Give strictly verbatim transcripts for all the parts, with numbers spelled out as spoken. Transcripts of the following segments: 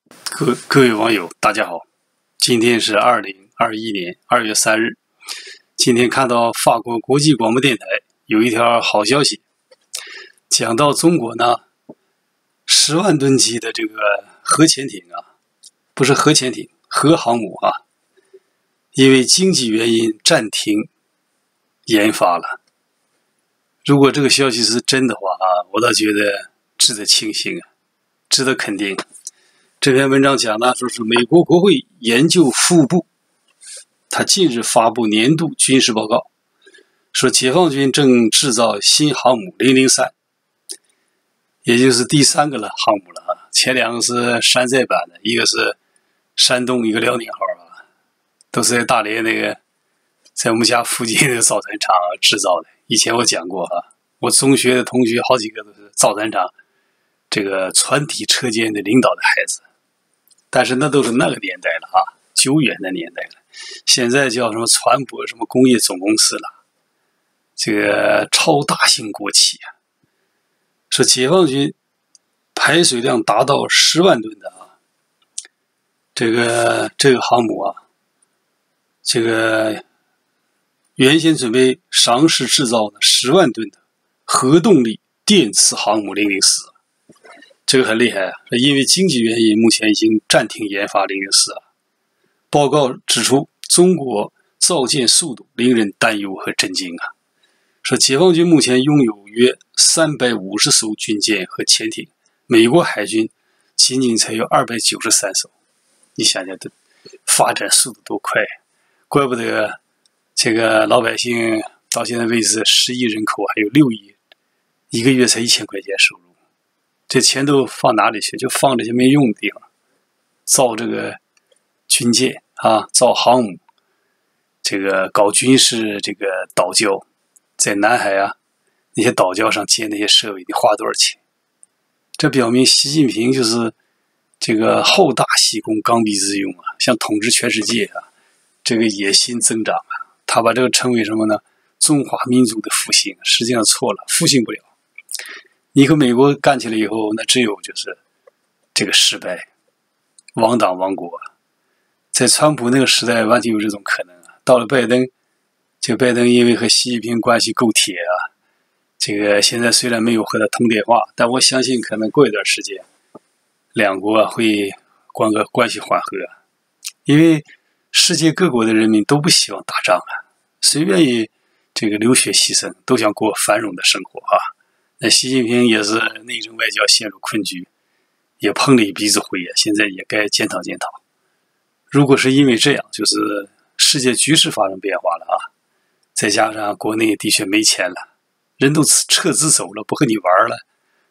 各各位网友，大家好，今天是二零二一年二月三日。今天看到法国国际广播电台有一条好消息，讲到中国呢，十万吨级的这个核潜艇啊，不是核潜艇，核航母啊，因为经济原因暂停研发了。如果这个消息是真的话啊，我倒觉得值得庆幸啊，值得肯定。这篇文章讲的说是美国国会研究服务部，他近日发布年度军事报告，说解放军正制造新航母零零三，也就是第三个了航母了啊。前两个是山寨版的，一个是山东，一个辽宁号啊，都是在大连那个，在我们家附近那个造船厂制造的。以前我讲过啊，我中学的同学好几个都是造船厂这个船体车间的领导的孩子。但是那都是那个年代了啊，久远的年代了。现在叫什么船舶什么工业总公司了，这个超大型国企啊。说解放军排水量达到十万吨的啊，这个这个航母啊，这个原先准备上市制造的十万吨的核动力电磁航母零零四。这个很厉害啊！因为经济原因，目前已经暂停研发零零四了。报告指出，中国造舰速度令人担忧和震惊啊！说解放军目前拥有约三百五十艘军舰和潜艇，美国海军仅仅才有二百九十三艘。你想想，这发展速度多快！怪不得这个老百姓到现在为止，十亿人口还有六亿，一个月才一千块钱收入。这钱都放哪里去？就放这些没用的地方，造这个军舰啊，造航母，这个搞军事这个岛礁，在南海啊那些岛礁上建那些设备，你花多少钱？这表明习近平就是这个好大喜功，刚愎自用啊，想统治全世界啊，这个野心增长啊。他把这个称为什么呢？中华民族的复兴，实际上错了，复兴不了。你和美国干起来以后，那只有就是这个失败，亡党亡国。在川普那个时代，完全有这种可能啊。到了拜登，这个拜登因为和习近平关系够铁啊，这个现在虽然没有和他通电话，但我相信可能过一段时间，两国会关个关系缓和。因为世界各国的人民都不希望打仗啊，谁愿意这个流血牺牲，都想过繁荣的生活啊。那习近平也是内政外交陷入困局，也碰了一鼻子灰啊，现在也该检讨检讨。如果是因为这样，就是世界局势发生变化了啊，再加上国内的确没钱了，人都撤资走了，不和你玩了，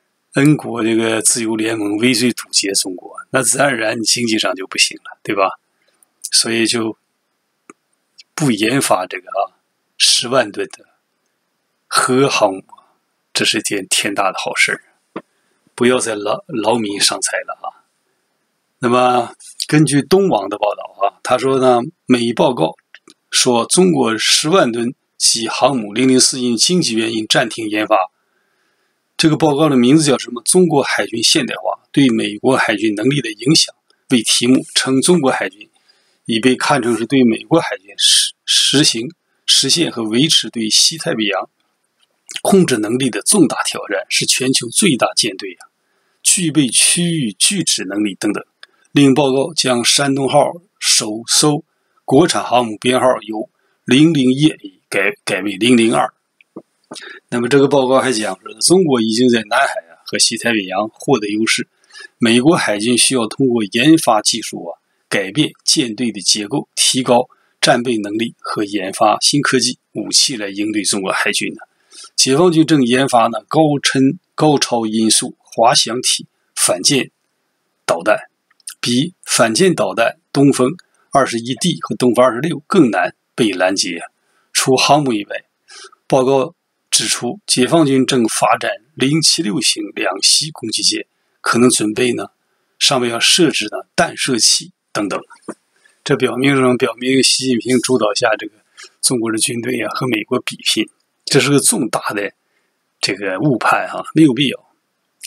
N 国这个自由联盟围追堵截中国，那自然而然你经济上就不行了，对吧？所以就不研发这个啊十万吨的核航母，这是件天大的好事，不要再劳劳民伤财了啊！那么，根据东网的报道啊，他说呢，美报告说中国十万吨级航母零零四因经济原因暂停研发。这个报告的名字叫什么？中国海军现代化对美国海军能力的影响为题目，称中国海军已被看成是对美国海军实实行实现和维持对西太平洋控制能力的重大挑战，是全球最大舰队啊，具备区域拒止能力等等。另报告将山东号首艘国产航母编号由零零一 A 改改为零零二。那么这个报告还讲说，中国已经在南海啊和西太平洋获得优势，美国海军需要通过研发技术啊，改变舰队的结构，提高战备能力和研发新科技武器来应对中国海军呢。解放军正研发呢高琛高超音速滑翔体反舰导弹，比反舰导弹东风 二十一 D 和东风二十六更难被拦截。除航母以外，报告指出，解放军正发展零七六型两栖攻击舰，可能准备呢上面要设置呢弹射器等等。这表明什么？表明习近平主导下这个中国的军队啊和美国比拼，这是个重大的这个误判啊，没有必要。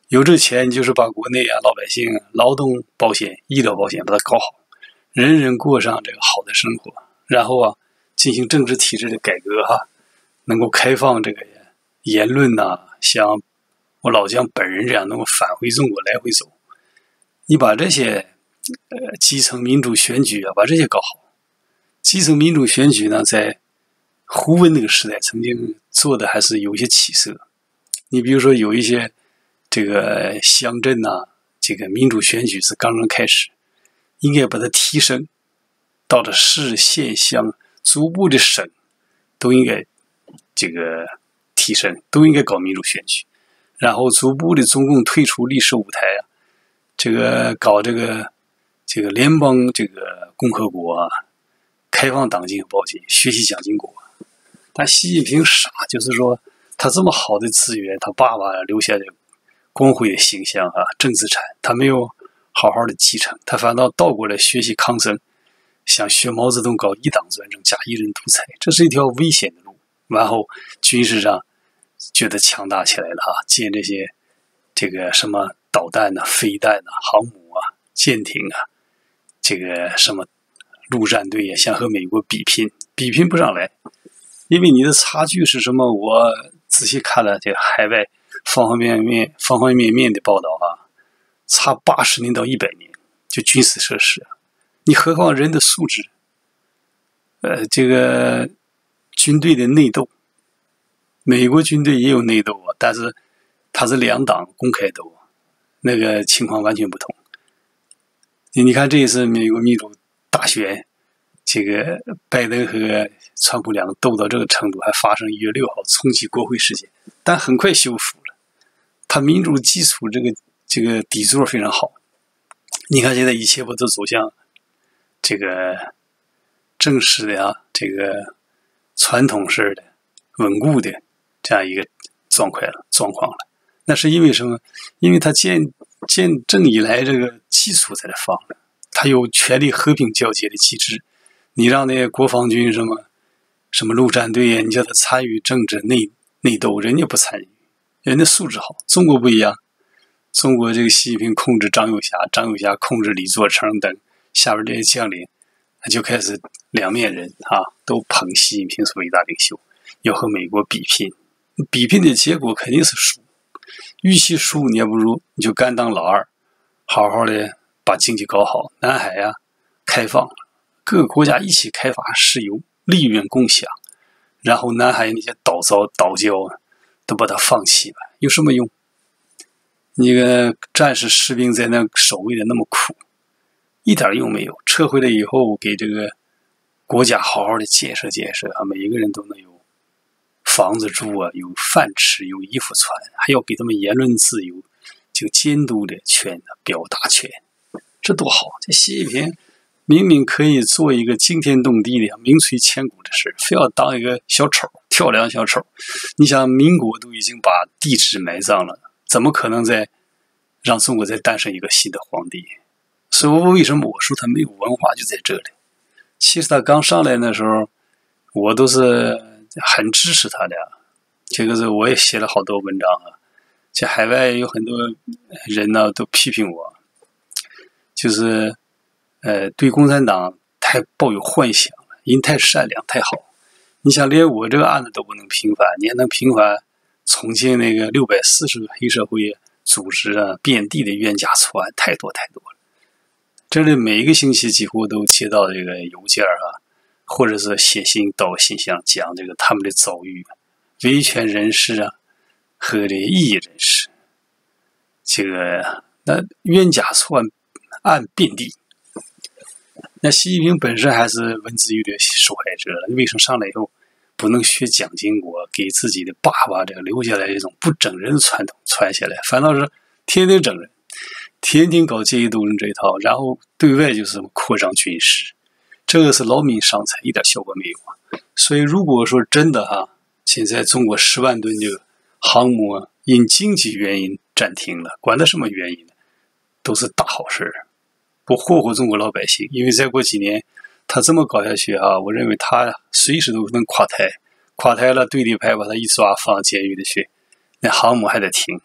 有这钱，就是把国内啊老百姓劳动保险、医疗保险把它搞好，人人过上这个好的生活，然后啊进行政治体制的改革哈、啊，能够开放这个言论呐、啊，像我老姜本人这样能够返回中国来回走。你把这些呃基层民主选举啊，把这些搞好。基层民主选举呢，在胡温那个时代曾经做的还是有一些起色。你比如说有一些这个乡镇呐、啊，这个民主选举是刚刚开始，应该把它提升到了市、县、乡，逐步的省都应该这个提升，都应该搞民主选举，然后逐步的中共退出历史舞台啊，这个搞这个这个联邦这个共和国啊，开放党禁报禁，学习蒋经国。但习近平傻，就是说他这么好的资源，他爸爸留下的光辉的形象啊，政治产，他没有好好的继承，他反倒倒过来学习康生，想学毛泽东搞一党专政加一人独裁，这是一条危险的路。然后军事上觉得强大起来了啊，建这些这个什么导弹呐、啊、飞弹呐、啊、航母啊、舰艇啊，这个什么陆战队也想和美国比拼，比拼不上来，因为你的差距是什么？我仔细看了这个海外方方面面、方方面面的报道啊，差八十年到一百年，就军事设施，你何况人的素质？呃，这个军队的内斗，美国军队也有内斗啊，但是它是两党公开斗，那个情况完全不同。你看这一次美国民主大选，这个拜登和川普两个斗到这个程度，还发生一月六号冲击国会事件，但很快修复了。他民主基础这个这个底座非常好。你看现在一切不都走向这个正式的啊，这个传统式的、稳固的这样一个状况了，状况了。那是因为什么？因为他建建政以来这个基础在这放着，他有权力和平交接的机制。你让那些国防军什么什么陆战队呀，你叫他参与政治内内斗，人家不参与，人家素质好。中国不一样，中国这个习近平控制张又侠，张又侠控制李作成等下边这些将领，就开始两面人啊，都捧习近平是伟大领袖，要和美国比拼，比拼的结果肯定是输。与其输，你也不如你就甘当老二，好好的把经济搞好。南海啊，开放了，各个国家一起开发石油，利润共享，然后南海那些岛礁、岛礁都把它放弃吧，有什么用？那个战士士兵在那守卫的那么苦，一点用没有。撤回来以后，给这个国家好好的建设建设啊，每一个人都能有房子住啊，有饭吃，有衣服穿，还要给他们言论自由、这个监督的权、表达权，这多好！这习近平明明可以做一个惊天动地的、名垂千古的事，非要当一个小丑，跳梁小丑。你想，民国都已经把帝制埋葬了，怎么可能再让中国再诞生一个新的皇帝？所以我为什么我说他没有文化就在这里？其实他刚上来的时候，我都是很支持他的，这个是我也写了好多文章啊。在海外有很多人呢都批评我，就是呃对共产党太抱有幻想了，人太善良太好。你想连我这个案子都不能平反，你还能平反重庆那个六百四十个黑社会组织啊，遍地的冤假错案，太多太多了。这里每一个星期几乎都接到这个邮件啊，或者是写信到信箱讲这个他们的遭遇，维权人士啊和这异议人士，这个那冤假错案案遍地。那习近平本身还是文字狱的受害者了，为什么上来以后不能学蒋经国，给自己的爸爸这个留下来一种不整人的传统传下来，反倒是天天整人，天天搞阶级斗争这一套，然后对外就是扩张军事，这个是劳民伤财，一点效果没有啊。所以如果说真的哈、啊，现在中国十万吨这个航母啊，因经济原因暂停了，管它什么原因呢，都是大好事，不祸祸中国老百姓。因为再过几年他这么搞下去啊，我认为他随时都能垮台，垮台了对立派把他一抓放监狱里去，那航母还得停，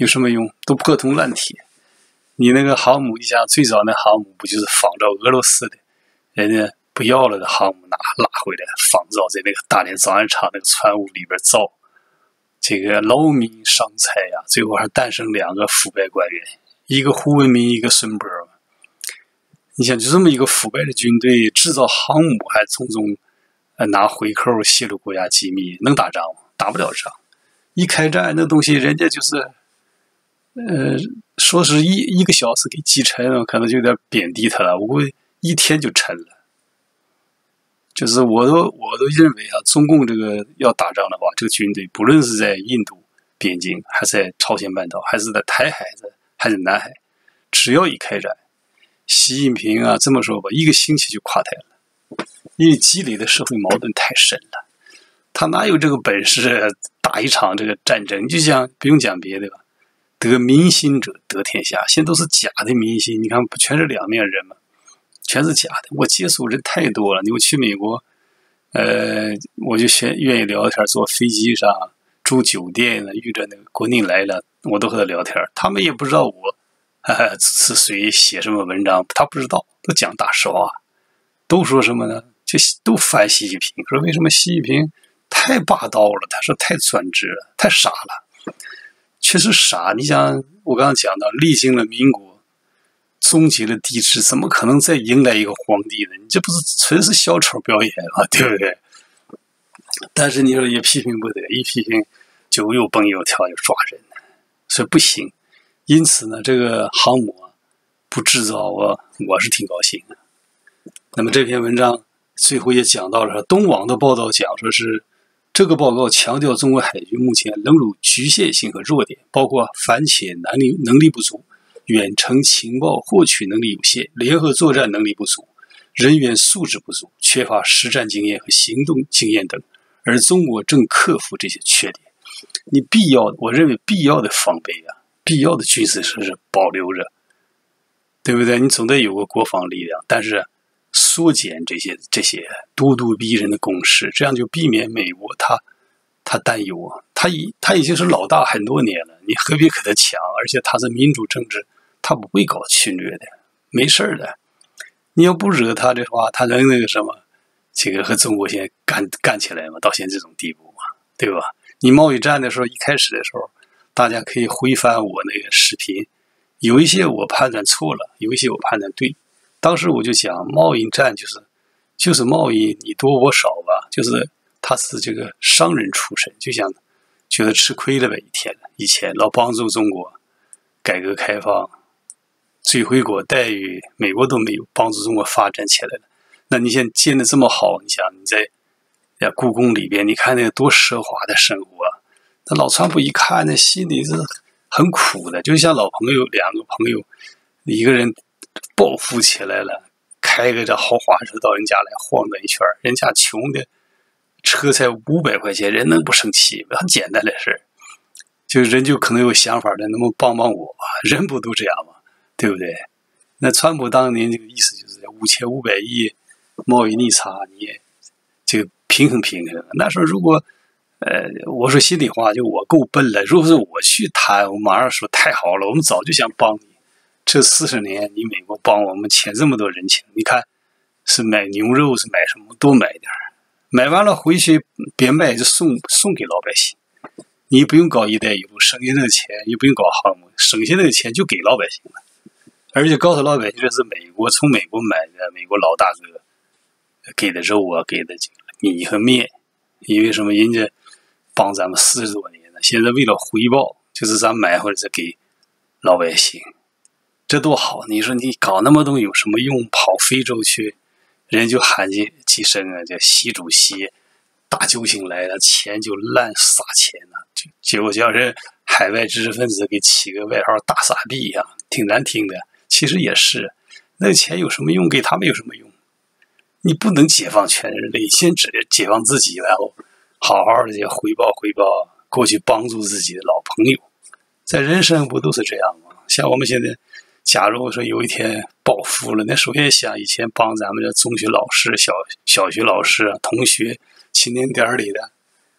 有什么用？都破铜烂铁。你那个航母，你想最早那航母不就是仿照俄罗斯的，人家不要了的航母拿拉回来，仿造在那个大连造船厂那个船坞里边造，这个劳民伤财呀、啊，最后还诞生两个腐败官员，一个胡文明，一个孙波。你想，就这么一个腐败的军队制造航母，还从中呃拿回扣泄露国家机密，能打仗吗？打不了仗。一开战，那东西人家就是，呃，说是一一个小时给击沉，可能就有点贬低他了。我估计一天就沉了。就是我都我都认为啊，中共这个要打仗的话，这个军队不论是在印度边境，还是在朝鲜半岛，还是在台海，还是南海，只要一开战，习近平啊，这么说吧，一个星期就垮台了，因为积累的社会矛盾太深了，他哪有这个本事打一场这个战争？就像不用讲别的吧，得民心者得天下，现在都是假的民心，你看不全是两面人吗？全是假的。我接触人太多了，你我去美国，呃，我就先愿意聊天，坐飞机上住酒店呢，遇着那个国内来了，我都和他聊天，他们也不知道我。呃，是谁写什么文章？他不知道，都讲大实话，都说什么呢？就都翻习近平，说为什么习近平太霸道了？他说太专制了，太傻了。确实傻。你想，我刚刚讲到，历经了民国，终结了帝制，怎么可能再迎来一个皇帝呢？你这不是纯是小丑表演吗？对不对？但是你说也批评不得，一批评就又蹦又跳又抓人，所以不行。因此呢，这个航母啊不制造，我我是挺高兴的。那么这篇文章最后也讲到了，东网的报道讲说是这个报告强调中国海军目前仍有局限性和弱点，包括反潜能力能力不足、远程情报获取能力有限、联合作战能力不足、人员素质不足、缺乏实战经验和行动经验等，而中国正克服这些缺点。你必要的，我认为必要的防备啊。必要的军事设施保留着，对不对？你总得有个国防力量，但是缩减这些这些咄咄逼人的攻势，这样就避免美国他他担忧啊，他已他已经是老大很多年了，你何必和他抢？而且他是民主政治，他不会搞侵略的，没事的。你要不惹他的话，他能那个什么，这个和中国现在干干起来嘛？到现在这种地步嘛，对吧？你贸易战的时候，一开始的时候。大家可以回翻我那个视频，有一些我判断错了，有一些我判断对。当时我就讲，贸易战就是就是贸易你多我少吧，就是他是这个商人出身，就想觉得吃亏了呗。一天以前老帮助中国改革开放，最惠国待遇美国都没有，帮助中国发展起来了。那你现在建的这么好，你想你在故宫里边，你看那个多奢华的生活啊。那老川普一看，那心里是很苦的，就像老朋友，两个朋友，一个人暴富起来了，开个这豪华车到人家来晃荡一圈，人家穷的车才五百块钱，人能不生气？很简单的事儿，就人就可能有想法的，能不能帮帮我吧？人不都这样吗？对不对？那川普当年这个意思就是五千五百亿贸易逆差，你这个平衡平衡。那时候如果呃，我说心里话，就我够笨了。如果是我去谈，我马上说太好了，我们早就想帮你。这四十年，你美国帮我们欠这么多人情，你看是买牛肉是买什么，多买点儿，买完了回去别卖就送送给老百姓。你不用搞一带一路，省下那个钱，也不用搞航母，省下那个钱就给老百姓了。而且告诉老百姓，这是美国从美国买的，美国老大哥给的肉啊，给的米和面，因为什么？人家帮咱们四十多年了，现在为了回报，就是咱买或者是给老百姓，这多好！你说你搞那么多有什么用？跑非洲去，人就喊几几声啊，叫习主席，大救星来了，钱就滥撒钱了，就结果叫人海外知识分子给起个外号“大傻逼”一样，挺难听的。其实也是，那个钱有什么用？给他们有什么用？你不能解放全人类，先只解放自己，然后好好的回报回报过去帮助自己的老朋友。在人生不都是这样吗？像我们现在，假如说有一天暴富了，那首先想以前帮咱们的中学老师、小小学老师啊、同学、青年点里的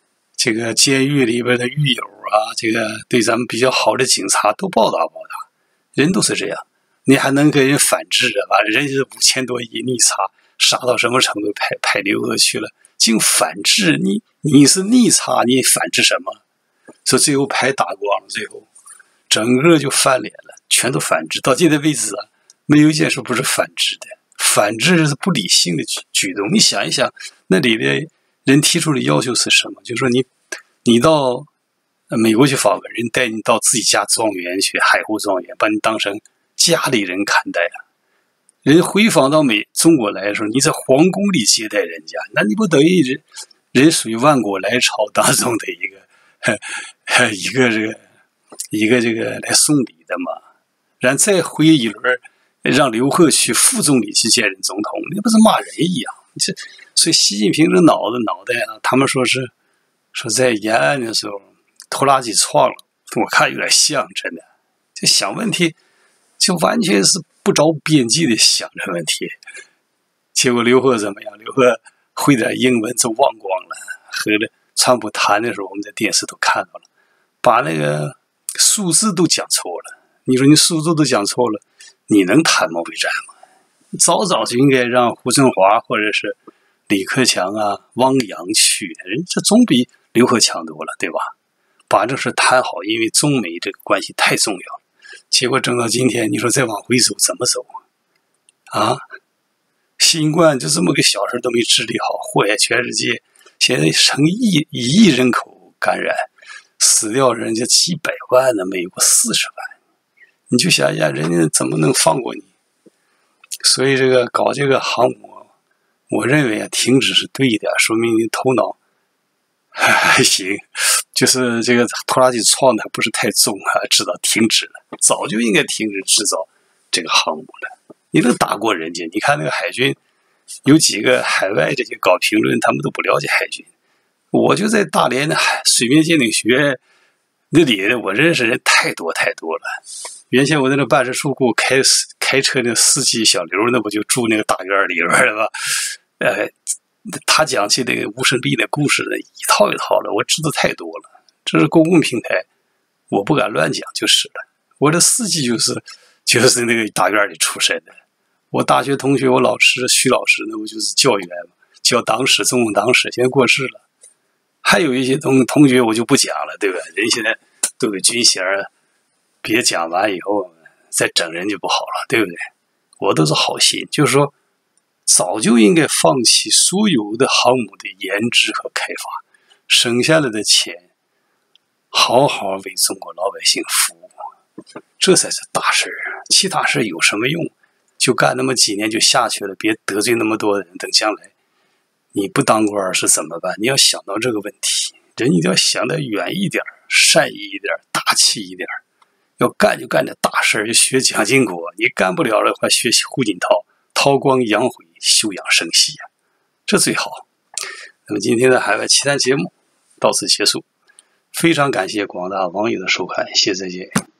这个监狱里边的狱友啊，这个对咱们比较好的警察都报答报答，人都是这样。你还能跟人反制啊？完了，人家是五千多亿逆差，傻到什么程度？派派刘贺去了，竟反制你？你是逆差，你反制什么？说最后牌打光了，最后整个就翻脸了，全都反制。到现在为止啊，没有一件事不是反制的。反制是不理性的举举动。你想一想，那里的人提出的要求是什么？就是说你你到美国去访问，人带你到自己家庄园去，海湖庄园，把你当成家里人看待啊。人回访到美中国来的时候，你在皇宫里接待人家，那你不等于人人属于万国来朝当中的一个呵呵一个这个一个这个来送礼的嘛？然后再回一轮，让刘鹤去副总理去见人总统，那不是骂人一样？这所以习近平这脑子脑袋啊，他们说是说在延安的时候拖拉机撞了，我看有点像，真的，就想问题就完全是不着边际的想着问题。结果刘鹤怎么样？刘鹤会点英文就忘光了，和川普谈的时候，我们在电视都看到了，把那个数字都讲错了。你说你数字都讲错了，你能谈贸易战吗？早早就应该让胡春华或者是李克强啊、汪洋去，人这总比刘鹤强多了，对吧？把这事谈好，因为中美这个关系太重要了。结果整到今天，你说再往回走怎么走啊？新冠就这么个小事都没治理好，祸害全世界，现在成亿一亿人口感染，死掉人家几百万呢，美国四十万，你就想想人家怎么能放过你？所以这个搞这个航母，我认为啊，停止是对的，说明你头脑还行，就是这个拖拉机撞的不是太重啊，知道停止了，早就应该停止制造这个航母了。你能打过人家？你看那个海军，有几个海外这些搞评论，他们都不了解海军。我就在大连的水面舰艇学院那里，我认识人太多太多了。原先我在那办事处给我开开车那司机小刘，那不就住那个大院里边了吗？呃，他讲起那个吴胜利的故事呢，一套一套的，我知道太多了。这是公共平台，我不敢乱讲就是了。我的司机就是就是那个大院里出身的。我大学同学，我老师徐老师，那不就是教员嘛，教党史、中共党史，现在过世了。还有一些同同学我就不讲了，对吧？人现在都有军衔，别讲完以后再整人就不好了，对不对？我都是好心，就是说早就应该放弃所有的航母的研制和开发，省下来的钱好好为中国老百姓服务，这才是大事啊！其他事有什么用？就干那么几年就下去了，别得罪那么多人，等将来你不当官是怎么办？你要想到这个问题，人一定要想得远一点，善意一点，大气一点。要干就干点大事，就学蒋经国，你干不了的话，学胡锦涛，韬光养晦，休养生息啊，这最好。那么今天的海外奇谈节目到此结束，非常感谢广大网友的收看，谢谢再见。